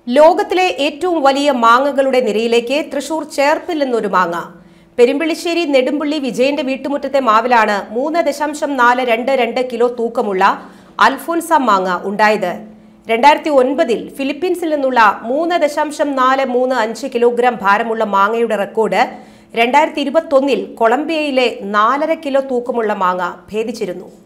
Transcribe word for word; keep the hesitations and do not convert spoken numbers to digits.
ലോകത്തിലെ ഏറ്റവും വലിയ മാങ്ങകളുടെ നിരയിലേക്ക് തൃശൂർ ചേർപ്പിൽ നിന്നൊരു മാങ്ങ. പെരുമ്പിളിശ്ശേരി നെടുമ്പള്ളി വിജയന്റെ വീട്ടുമുറ്റത്തെ മാവിലാണ് മൂന്ന് ദശാംശം നാല് രണ്ട് രണ്ട് കിലോ തൂക്കമുള്ള അൽഫോൻസ മാങ്ങ ഉണ്ടായത്. രണ്ടായിരത്തി ഒൻപതിൽ ഫിലിപ്പീൻസിൽ നിന്നുള്ള മൂന്ന് ദശാംശം നാല് മൂന്ന് അഞ്ച് കിലോഗ്രാം ഭാരമുള്ള മാങ്ങയുടെ റെക്കോർഡ് രണ്ടായിരത്തി ഇരുപത്തൊന്നിൽ കൊളംബിയയിലെ നാലര കിലോ തൂക്കമുള്ള മാങ്ങ ഭേദിച്ചിരുന്നു.